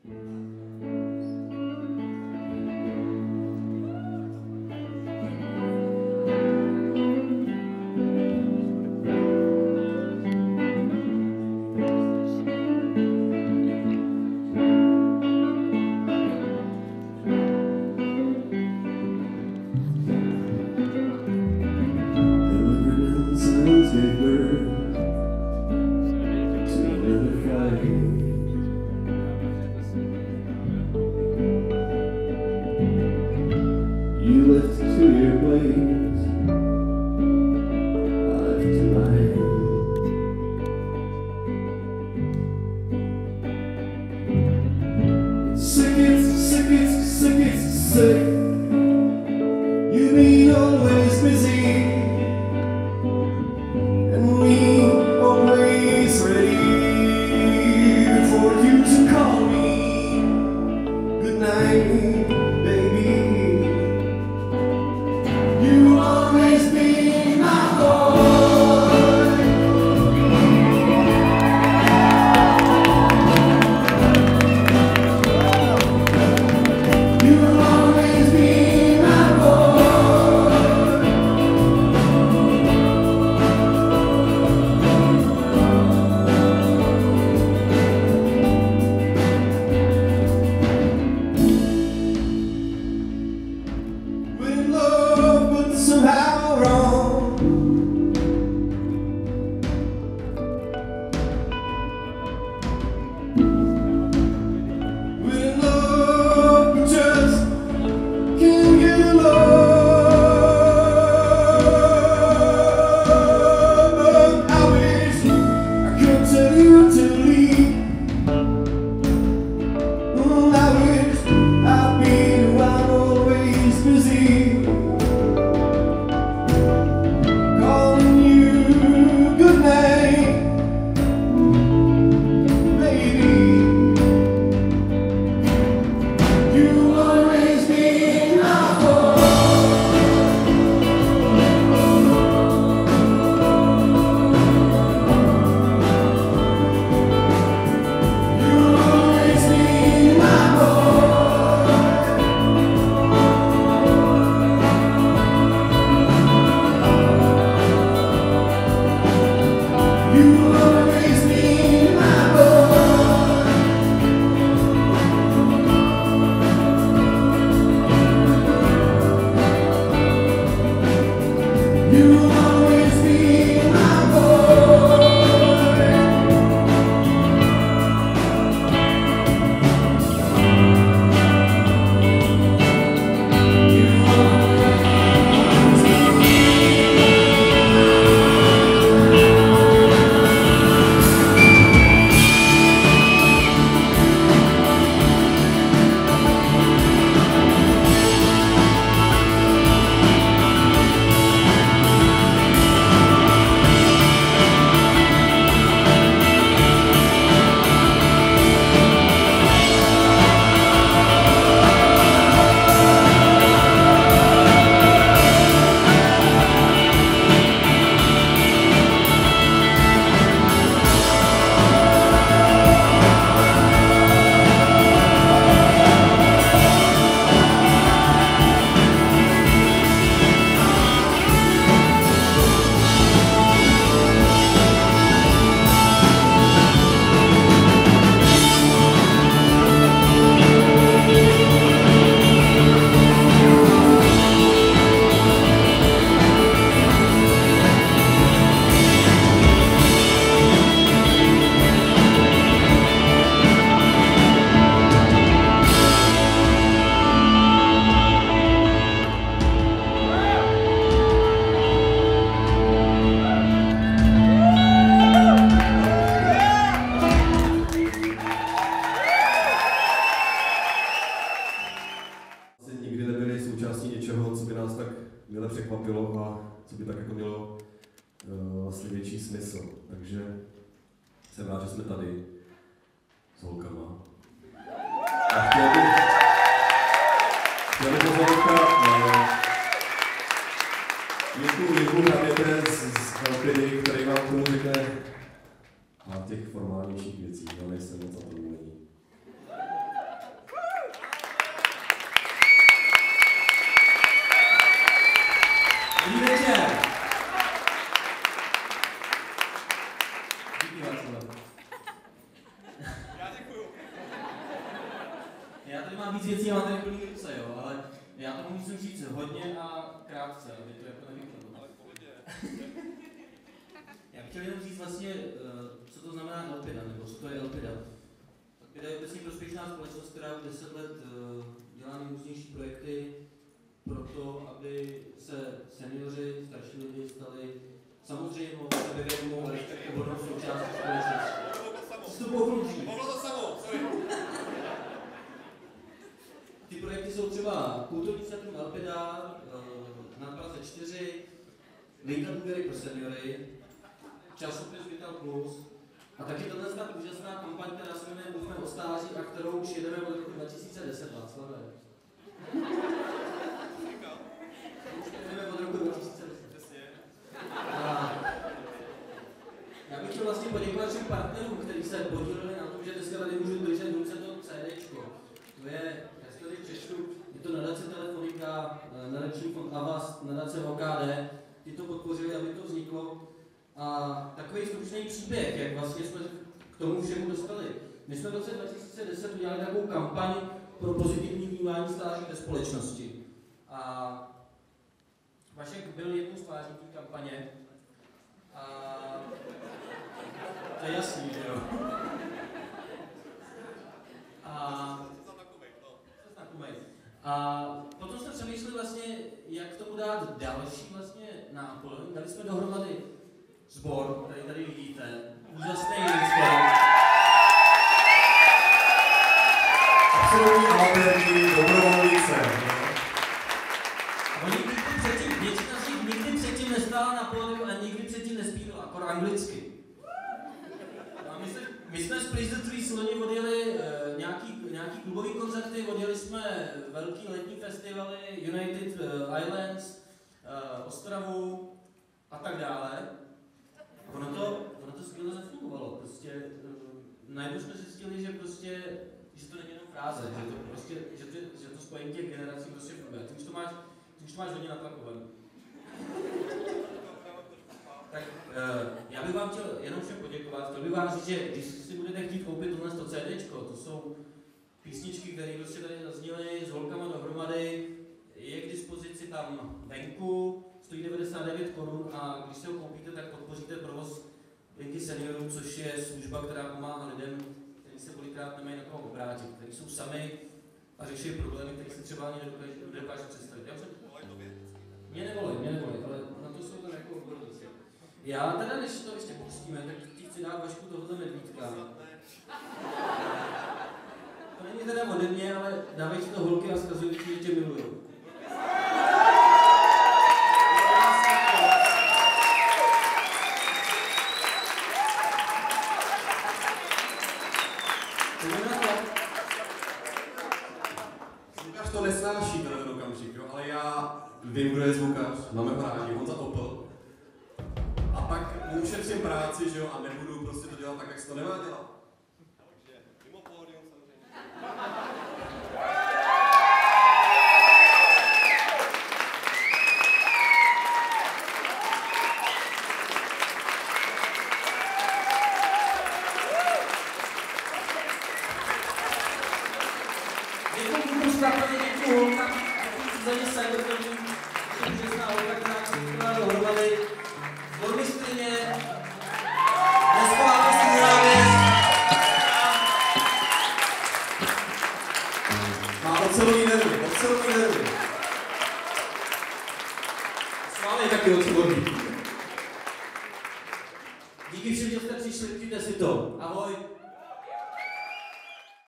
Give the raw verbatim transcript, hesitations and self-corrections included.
You left to your place, I left to mine. It's sick, it's sick, it's sick, it's sick. You've been always busy, and me always ready for you to call me. Good night, baby. You always be my boy. You always be my boy. When love but somehow wrong, when love but just can't get along, but I wish I could tell you to leave. Mm, I wish I'd be the one always busy, calling you good night, baby. You always be my boy. You always be my boy. You always be my boy. You always be my boy. You always nikdy nebyli součástí něčeho, co by nás tak mile překvapilo a co by tak jako mělo uh, vlastně větší smysl. Takže jsem rád, že jsme tady s holkama. A chtěl bych, chtěl bych pozorovat Jirku Jirku Hraběte z, z Kalpiny, který vám tomu řekne a těch formálnějších věcí, ale nejsem moc za to umení. Já děkuju. Já tady mám víc věcí, mám tady plný ruce, jo, ale já tomu musím říct hodně a krátce, aby to jako nevypadlo. Ale v pohodě. Já bych chtěl jenom říct vlastně, co to znamená Elpida, nebo co to je Elpida. Elpida je obecně prospěšná společnost, která už deset let dělá nejrůznější projekty pro to, aby se seniori, starší lidi stali samozřejmě sebevědomou a respektovanou součástí společnosti. Co to pochlubí? Mohlo to samo, sorry. Ty projekty jsou třeba Kulturní centrum Elpida na Praze čtyři, Linka důvěry pro seniory, časopis Vital Plus a taky tato ta úžasná kampaň, která se jmenuje Mluvme o stáří a kterou už jedeme od roku dva tisíce deset, Václave. Už jedeme od roku dva tisíce deset. A já bych chtěl vlastně poděkovat všem partnerům, kteří se podíleli na tom, že dneska tady můžu držet v ruce to CDčko. To je, já si tady přečtu, je to nadace Telefonika, nadační fond Avast, nadace O K D, ty to podpořili, aby to vzniklo. A takový stručný příběh, jak vlastně jsme k tomu všemu dostali. My jsme v roce dva tisíce deset udělali takovou kampaň pro pozitivní vnímání stáří ve společnosti. A Vašek byl jednou z tváří té kampaně. A to je jasný, že jo? A A potom jsme přemýšleli vlastně, jak tomu dát další vlastně náplň. Dali jsme dohromady sbor, který tady vidíte, úžasný sbor. Absolutní amatérní dobrovolnice. Oni nikdy předtím, většina z nich nikdy předtím nestála na pódiu a nikdy předtím nespívala, akor anglicky. A my, se, my jsme z Praise the Trees loni odjeli uh, nějaký, nějaký klubový koncerty, odjeli jsme velký letní festivaly, United uh, Islands, uh, Ostravu a tak dále. Ono to, ono to skvěle zafungovalo. Prostě, uh, najednou jsme zjistili, že prostě, že to není jenom fráze, že to prostě, že to, že to spojení těch generací prostě funguje. Ty už to máš, ty už to máš hodně natlakovaný. Tak uh, já bych vám chtěl jenom všem poděkovat. Chtěl bych vám říct, že když si budete chtít koupit tohle CDčko, to jsou písničky, které prostě tady zazněly s holkama dohromady, je k dispozici tam venku, stojí devadesát devět korun a když si ho koupíte, tak podpoříte provoz Linky seniorů, což je služba, která pomáhá lidem, kteří se kolikrát nemají na koho obrátit, kteří jsou sami a řeší problémy, které si třeba ani nedokážu představit. Já mě nevolej, mě nevolej, ale na to jsou tam jako odborníci. Já teda, než to ještě pustíme, tak ti chci dát Vašku tohoto medvídka. To není teda ode mě, ale dávají si to holky a zkazují ti, že tě milujou. Zvukař to nesnáší tenhle okamžik, jo? Ale já vím, kdo je zvukař, máme ho rádi, Honza Opel. A pak mu ušetřím práci, že jo, a nebudu prostě to dělat tak, jak se to nemá dělat. Takže mimo pódium samozřejmě. Děkuji mu zkrátka, děkuji holka, děkuji za ně sajdotovní, úžasná holka, která se byla dohromady. Velmistrně, neschováme si závěs. Má ocelový nervy, ocelový nervy. Schválej taky ocelový. Díky všem, že jste přišli, přijďte si to. Ahoj.